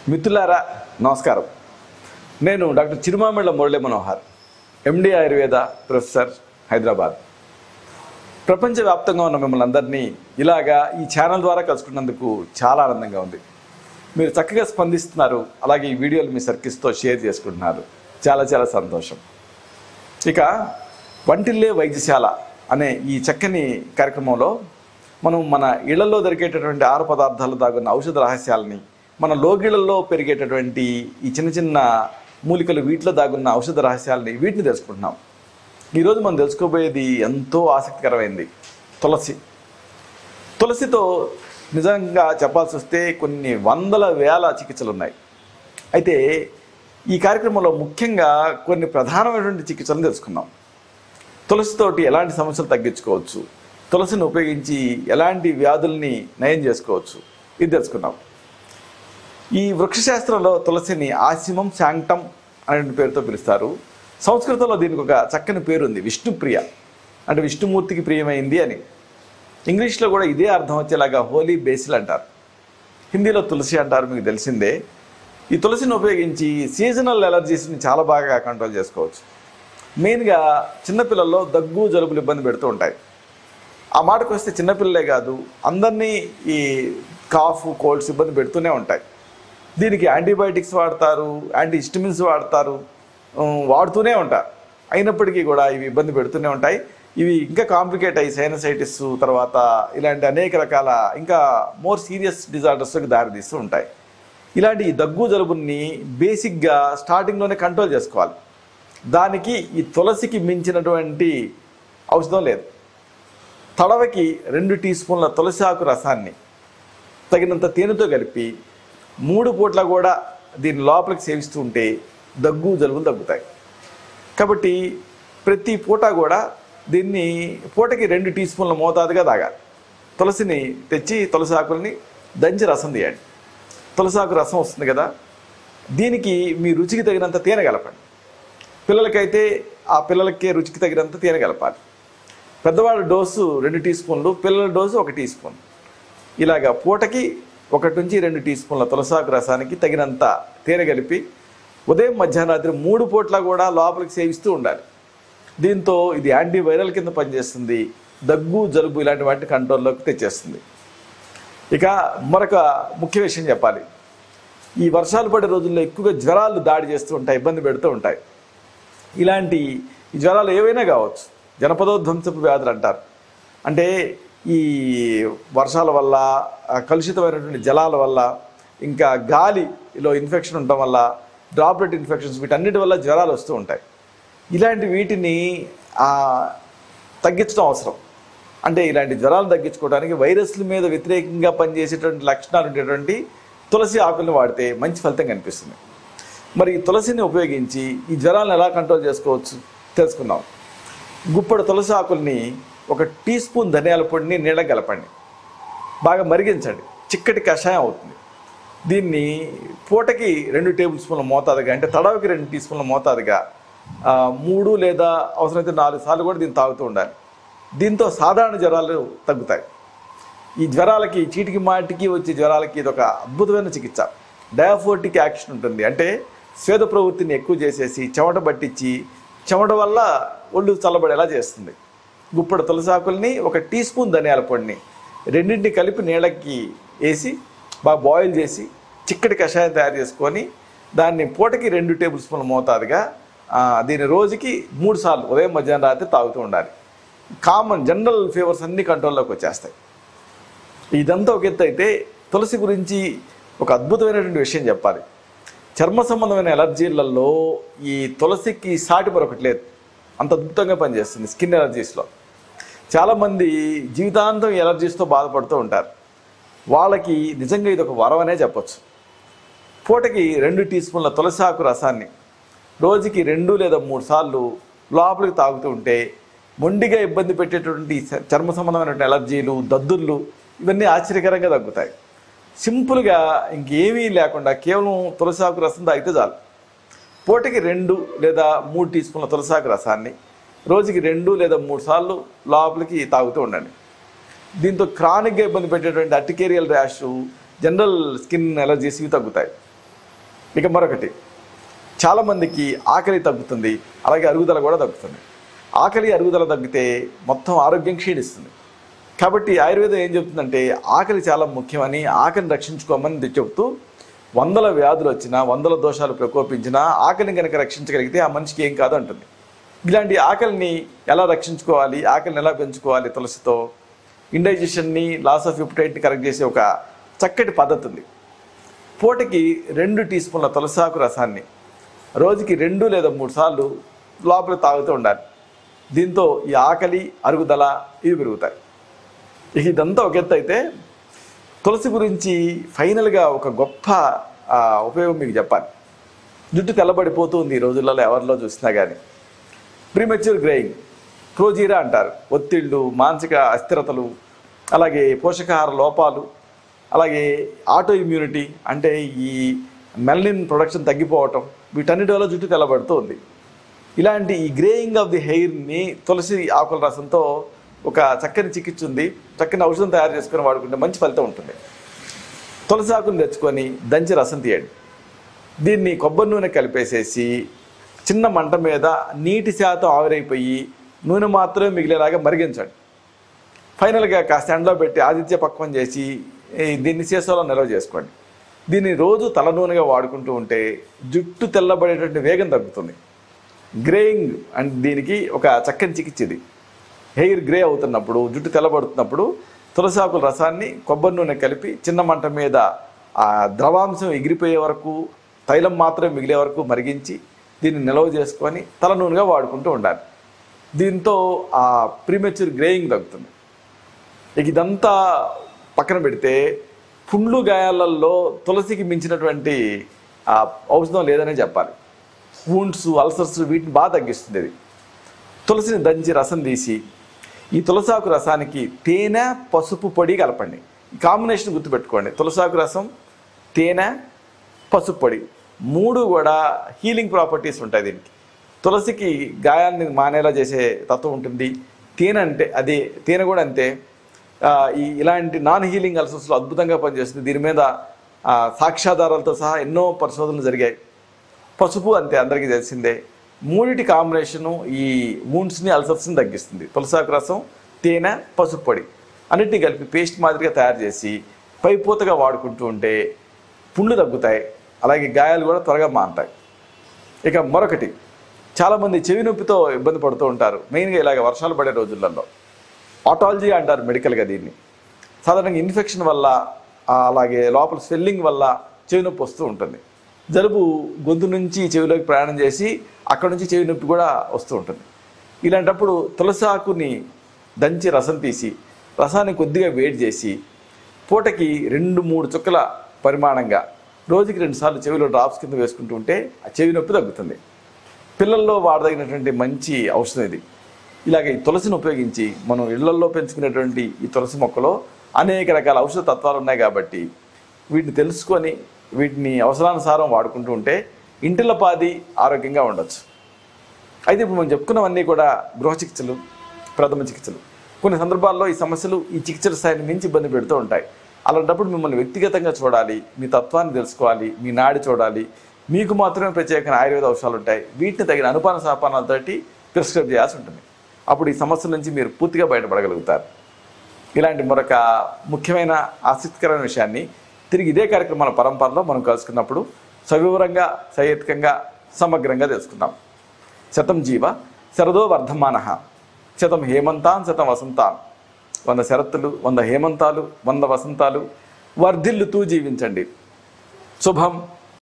మిత్రులారా నమస్కారం. నేను doctor Chirumamilla Murali Manohar, MD Ayurveda professor, Hyderabad. ప్రపంచవ్యాప్తంగా ఉన్న మిమ్మల్ని అందరినీ ఇలాగా ఈ ఛానల్ ద్వారా కలుసుకున్నందుకు చాలా ఆనందంగా ఉంది. మీరు చక్కగా స్పందిస్తున్నారు, అలాగే ఈ వీడియోలు మీ సర్కిల్స్తో షేర్ చేసుకుంటున్నారు. చాలా చాలా సంతోషం. ఇక వంటిల్లే వైద్యశాల అనే ఈ చక్కని కార్యక్రమంలో మనం మన ఇళ్లలో దొరికేటటువంటి ఆహార పదార్థాలు దాగున్న ఔషధ రహస్యాలని, మన లోగిళ్లలో పెరిగేటటువంటి ఈ చిన్న చిన్న మూలికలు వీటిలో దాగున్న ఔషధ రహస్యాలని వీటిని తెలుసుకుంటున్నాం. ఈరోజు మనం తెలుసుకోబోయేది ఎంతో ఆసక్తికరమైంది, తులసి. తులసితో నిజంగా చెప్పాల్సి వస్తే కొన్ని వందల వేల చికిత్సలు ఉన్నాయి. అయితే ఈ కార్యక్రమంలో ముఖ్యంగా కొన్ని ప్రధానమైనటువంటి చికిత్సలను తెలుసుకున్నాం. తులసితోటి ఎలాంటి సమస్యలు తగ్గించుకోవచ్చు, తులసిని ఉపయోగించి ఎలాంటి వ్యాధుల్ని నయం చేసుకోవచ్చు, ఇది తెలుసుకున్నాం. ఈ వృక్షశాస్త్రంలో తులసిని ఆసిమం శాంక్టం అనే పేరుతో పిలుస్తారు. సంస్కృతంలో దీనికి ఒక చక్కని పేరు ఉంది, విష్ణుప్రియ, అంటే విష్ణుమూర్తికి ప్రియమైంది అని. ఇంగ్లీష్లో కూడా ఇదే అర్థం వచ్చేలాగా హోలీ బేసిల్ అంటారు. హిందీలో తులసి అంటారు, మీకు తెలిసిందే. ఈ తులసిని ఉపయోగించి సీజనల్ ఎలర్జీస్ని చాలా బాగా కంట్రోల్ చేసుకోవచ్చు. మెయిన్గా చిన్నపిల్లల్లో దగ్గు జలుబులు ఇబ్బంది పెడుతూ ఉంటాయి. ఆ మాటకు వస్తే చిన్నపిల్లలే కాదు, అందరినీ ఈ కాఫ్ కోల్డ్స్ ఇబ్బంది పెడుతూనే ఉంటాయి. దీనికి యాంటీబయాటిక్స్ వాడతారు, యాంటీ హిస్టమిన్స్ వాడుతూనే ఉంటారు. అయినప్పటికీ కూడా ఇవి ఇబ్బంది పెడుతూనే ఉంటాయి. ఇవి ఇంకా కాంప్లికేట్ అయ్యి సైనసైటిస్ తర్వాత ఇలాంటి అనేక రకాల ఇంకా మోర్ సీరియస్ డిజార్డర్స్కి దారితీస్తూ ఉంటాయి. ఇలాంటి దగ్గు జలుబుని బేసిక్గా స్టార్టింగ్లోనే కంట్రోల్ చేసుకోవాలి. దానికి ఈ తులసికి మించినటువంటి ఔషధం లేదు. తడవకి 2 టీ స్పూన్ల తులసి ఆకు రసాన్ని తగినంత తేనెతో కలిపి 3 పూట్ల కూడా దీని లోపలికి సేవిస్తూ ఉంటే దగ్గు జలుబులు తగ్గుతాయి. కాబట్టి ప్రతి పూట కూడా దీన్ని పూటకి 2 టీ స్పూన్ల మోతాదుగా తాగాలి. తులసిని తెచ్చి తులసి ఆకుల్ని దంచి రసం తీయండి. తులసి ఆకు రసం వస్తుంది కదా, దీనికి మీ రుచికి తగినంత తేనె కలపండి. పిల్లలకైతే ఆ పిల్లలకే రుచికి తగినంత తేనె కలపాలి. పెద్దవాళ్ళ డోసు 2 టీ స్పూన్లు, పిల్లల డోసు 1 టీ స్పూన్. ఇలాగా పూటకి 1 నుంచి 2 టీ స్పూన్ల తులసాకు రసానికి తగినంత తేనె కలిపి ఉదయం మధ్యాహ్నరాత్రి 3 పూట్ల కూడా లోపలికి సేవిస్తూ ఉండాలి. దీంతో ఇది యాంటీవైరల్ కింద పనిచేస్తుంది, దగ్గు జలుబు ఇలాంటి వాటిని కంట్రోల్లోకి తెచ్చేస్తుంది. ఇక మరొక ముఖ్య విషయం చెప్పాలి. ఈ వర్షాలు పడే రోజుల్లో ఎక్కువగా జ్వరాలు దాడి చేస్తూ ఉంటాయి, ఇబ్బంది పెడుతూ ఉంటాయి. ఇలాంటి జ్వరాలు ఏవైనా కావచ్చు, జనపదోధ్వంసపు వ్యాధులు అంటారు. అంటే ఈ వర్షాల వల్ల, కలుషితమైనటువంటి జలాల వల్ల, ఇంకా గాలిలో ఇన్ఫెక్షన్ ఉండటం వల్ల, డ్రాప్లెట్ ఇన్ఫెక్షన్స్, వీటన్నిటి వల్ల జ్వరాలు వస్తూ ఉంటాయి. ఇలాంటి వీటిని తగ్గించడం అవసరం. అంటే ఇలాంటి జ్వరాలు తగ్గించుకోవడానికి వైరస్ల మీద వ్యతిరేకంగా పనిచేసేటువంటి లక్షణాలు ఉండేటువంటి తులసి ఆకుల్ని వాడితే మంచి ఫలితం కనిపిస్తుంది. మరి ఈ తులసిని ఉపయోగించి ఈ జ్వరాలను ఎలా కంట్రోల్ చేసుకోవచ్చు తెలుసుకుందాం. గుప్పెడు తులసి ఆకుల్ని 1 టీ స్పూన్ ధనియాల పొడిని నీళ్ళ కలపండి, బాగా మరిగించండి, చిక్కటి కషాయం అవుతుంది. దీన్ని పూటకి 2 టేబుల్ స్పూన్ల మోతాదుగా, అంటే తడవకి 2 టీ స్పూన్ల మోతాదుగా 3 లేదా అవసరమైతే 4 సార్లు కూడా దీన్ని తాగుతూ ఉండాలి. దీంతో సాధారణ జ్వరాలు తగ్గుతాయి. ఈ జ్వరాలకి, చీటికి మాటికి వచ్చే జ్వరాలకి ఇది ఒక అద్భుతమైన చికిత్స. డయాఫోర్టిక్ యాక్షన్ ఉంటుంది, అంటే స్వేద ప్రవృత్తిని ఎక్కువ చేసేసి చెమట పట్టించి చెమట వల్ల ఒళ్ళు చల్లబడేలా చేస్తుంది. గుప్పెడు తులసాకుల్ని 1 టీ స్పూన్ ధనియాల పొడిని రెండింటిని కలిపి నీళ్ళకి వేసి బాగా బాయిల్ చేసి చిక్కటి కషాయం తయారు చేసుకొని దాన్ని పూటకి 2 టేబుల్ స్పూన్ల మోతాదుగా దీన్ని రోజుకి 3 సార్లు ఉదయం మధ్యాహ్నం రాత్రి తాగుతూ ఉండాలి. కామన్ జనరల్ ఫీవర్స్ అన్నీ కంట్రోల్లోకి వచ్చేస్తాయి. ఇదంతా ఒక ఎత్తు అయితే, తులసి గురించి ఒక అద్భుతమైనటువంటి విషయం చెప్పాలి. చర్మ సంబంధమైన ఎలర్జీలలో ఈ తులసికి సాటి మరొకటి లేదు, అంత అద్భుతంగా పనిచేస్తుంది. స్కిన్ ఎలర్జీస్లో చాలామంది జీవితాంతం ఎలర్జీస్తో బాధపడుతూ ఉంటారు. వాళ్ళకి నిజంగా ఇది ఒక వరం అనే చెప్పచ్చు. పూటకి 2 టీ స్పూన్ల తులసి ఆకు రసాన్ని రోజుకి 2 లేదా 3 సార్లు లోపలికి తాగుతూ ఉంటే మొండిగా ఇబ్బంది పెట్టేటువంటి చర్మ సంబంధమైనటువంటి ఎలర్జీలు, దద్దుర్లు ఇవన్నీ ఆశ్చర్యకరంగా తగ్గుతాయి. సింపుల్గా ఇంకేమీ లేకుండా కేవలం తులసాకు రసం తాగితే చాలు. పూటకి 2 లేదా 3 టీ స్పూన్ల తులసాకు రసాన్ని రోజుకి 2 లేదా 3 సార్లు లోపలికి తాగుతూ ఉండండి. దీంతో క్రానిక్గా ఇబ్బంది పెట్టేటువంటి urticarial rash, general skin allergies ఇవి తగ్గుతాయి. ఇక మరొకటి, చాలామందికి ఆకలి తగ్గుతుంది, అలాగే అరుగుదల కూడా తగ్గుతుంది. ఆకలి అరుగుదల తగ్గితే మొత్తం ఆరోగ్యం క్షీణిస్తుంది. కాబట్టి ఆయుర్వేదం ఏం చెబుతుందంటే ఆకలి చాలా ముఖ్యమని, ఆకలిని రక్షించుకోమని చెబుతూ వందల వ్యాధులు వచ్చినా, వందల దోషాలు ప్రకోపించినా ఆకలిని కనుక రక్షించగలిగితే ఆ మనిషికి ఏం కాదు అంటుంది. ఇలాంటి ఆకలిని ఎలా రక్షించుకోవాలి, ఆకలిని ఎలా పెంచుకోవాలి తులసితో, ఇండైజెషన్ని, లాస్ ఆఫ్ ఎపిటైట్ని కరెక్ట్ చేసే ఒక చక్కటి పద్ధతి ఉంది. పూటకి 2 టీ స్పూన్ల తులసాకు రసాన్ని రోజుకి 2 లేదా 3 సార్లు లోపల తాగుతూ ఉండాలి. దీంతో ఈ ఆకలి, అరుగుదల ఇవి పెరుగుతాయి. ఇదంతా ఒక ఎత్తు అయితే, తులసి గురించి ఫైనల్గా ఒక గొప్ప ఉపయోగం మీకు చెప్పాలి. జుట్టు తెల్లబడిపోతుంది ఈ రోజులలో ఎవరిలో చూసినా కానీ. ప్రీమెచ్యూర్ గ్రేయింగ్, ప్రోజీరా అంటారు. ఒత్తిళ్ళు, మానసిక అస్థిరతలు, అలాగే పోషకాహార లోపాలు, అలాగే ఆటో ఇమ్యూనిటీ అంటే ఈ మెలనిన్ ప్రొడక్షన్ తగ్గిపోవటం, వీటన్నిటి వల్ల జుట్టు తెల్లబడుతూ ఉంది. ఇలాంటి ఈ గ్రేయింగ్ ఆఫ్ ది హెయిర్ని తులసి ఆకుల రసంతో ఒక చక్కని చికిత్స ఉంది. చక్కని ఔషధం తయారు చేసుకొని వాడుకుంటే మంచి ఫలితం ఉంటుంది. తులసి ఆకుని తెచ్చుకొని దంచి రసం తీయండి. దీన్ని కొబ్బరి నూనె కలిపేసేసి చిన్న మంట మీద నీటి శాతం ఆవిరైపోయి నూనె మాత్రమే మిగిలేలాగా మరిగించండి. ఫైనల్గా కాస్త ఎండలో పెట్టి ఆదిత్య పక్వం చేసి దీన్ని సీసాలో నిల్వ చేసుకోండి. దీన్ని రోజు తల నూనెగా వాడుకుంటూ ఉంటే జుట్టు తెల్లబడేటువంటి వేగం తగ్గుతుంది. గ్రేయింగ్ అండ్ దీనికి ఒక చక్కని చికిత్స ఇది. హెయిర్ గ్రే అవుతున్నప్పుడు, జుట్టు తెల్లబడుతున్నప్పుడు తులసి ఆకుల రసాన్ని కొబ్బరి నూనె కలిపి చిన్న మంట మీద ఆ ద్రవాంశం ఎగిరిపోయే వరకు, తైలం మాత్రమే మిగిలే వరకు మరిగించి దీన్ని నిల్వ చేసుకొని తల నూనెగా వాడుకుంటూ ఉండాలి. దీంతో ఆ ప్రీమెచ్యూర్ గ్రేయింగ్ తగ్గుతుంది. ఇదంతా పక్కన పెడితే పుండ్లు గాయాలలో తులసికి మించినటువంటి ఔషధం లేదనే చెప్పాలి. వూండ్స్, అల్సర్స్ వీటిని బాగా తగ్గిస్తుంది ఇది. తులసిని దంచి రసం తీసి ఈ తులసాకు రసానికి తేనె, పసుపు పొడి కలపండి. ఈ కాంబినేషన్ గుర్తుపెట్టుకోండి. తులసాకు రసం, తేనె, పసుపు పొడి 3 కూడా హీలింగ్ ప్రాపర్టీస్ ఉంటాయి దీనికి. తులసికి గాయాన్ని మానేలా చేసే తత్వం ఉంటుంది. తేనె కూడా అంతే. ఇలాంటి నాన్ హీలింగ్ అల్సర్స్లో అద్భుతంగా పనిచేస్తుంది. దీని మీద సాక్ష్యాధారాలతో సహా ఎన్నో పరిశోధనలు జరిగాయి. పసుపు అంతే, అందరికీ తెలిసిందే. 3 కాంబినేషను ఈ వూండ్స్ని, అల్సర్స్ని తగ్గిస్తుంది. తులసాకు రసం, తేనె, పసుపు పొడి అన్నిటిని కలిపి పేస్ట్ మాదిరిగా తయారు చేసి పైపూతగా వాడుకుంటూ ఉంటే పుండ్లు తగ్గుతాయి, అలాగే గాయాలు కూడా త్వరగా మానుతాయి. ఇక మరొకటి, చాలామంది చెవి నొప్పితో ఇబ్బంది పడుతూ ఉంటారు. మెయిన్గా ఇలాగ వర్షాలు పడే రోజులలో ఆటాలజీ అంటారు మెడికల్గా దీన్ని. సాధారణంగా ఇన్ఫెక్షన్ వల్ల, అలాగే లోపల స్వెల్లింగ్ వల్ల చెవి నొప్పి వస్తూ ఉంటుంది. జలుబు గొంతు నుంచి చెవిలోకి ప్రయాణం చేసి అక్కడ నుంచి చెవి నొప్పి కూడా వస్తూ ఉంటుంది. ఇలాంటప్పుడు తులసి ఆకుని దంచి రసం తీసి రసాన్ని కొద్దిగా వేడి చేసి పూటకి 2-3 చుక్కల పరిమాణంగా రోజుకి 2 సార్లు చెవిలో డ్రాప్స్ కింద వేసుకుంటూ ఉంటే ఆ చెవి నొప్పి తగ్గుతుంది. పిల్లల్లో వాడదగినటువంటి మంచి ఔషధం ఇది. ఇలాగే ఈ తులసిని ఉపయోగించి మనం ఇళ్లల్లో పెంచుకునేటువంటి ఈ తులసి మొక్కలో అనేక రకాల ఔషధ తత్వాలు ఉన్నాయి కాబట్టి వీటిని తెలుసుకొని వీటిని అవసరానుసారం వాడుకుంటూ ఉంటే ఇంటిల్లపాది ఆరోగ్యంగా ఉండొచ్చు. అయితే ఇప్పుడు మనం చెప్పుకున్నవన్నీ కూడా గృహ చికిత్సలు, ప్రథమ చికిత్సలు. కొన్ని సందర్భాల్లో ఈ సమస్యలు ఈ చికిత్సల స్థాయిని మించి ఇబ్బంది పెడుతూ ఉంటాయి. అలాంటప్పుడు మిమ్మల్ని వ్యక్తిగతంగా చూడాలి, మీ తత్వాన్ని తెలుసుకోవాలి, మీ నాడి చూడాలి. మీకు మాత్రమే ప్రత్యేకమైన ఆయుర్వేద ఔషధాలు ఉంటాయి. వీటిని తగిన అనుపాన సాపానాలతోటి ప్రిస్క్రైబ్ చేయాల్సి ఉంటుంది. అప్పుడు ఈ సమస్యల నుంచి మీరు పూర్తిగా బయటపడగలుగుతారు. ఇలాంటి మరొక ముఖ్యమైన ఆసక్తికరమైన విషయాన్ని తిరిగి ఇదే కార్యక్రమాల పరంపరలో మనం కలుసుకున్నప్పుడు సవివరంగా, సహేతుకంగా, సమగ్రంగా తెలుసుకుందాం. శతం జీవ శరదో వర్ధమానః, శతం హేమంతాన్ శతం వసంతాన్. 100 శరత్తులు, 100 హేమంతాలు, 100 వసంతాలు వర్ధిల్లుతూ జీవించండి. శుభం.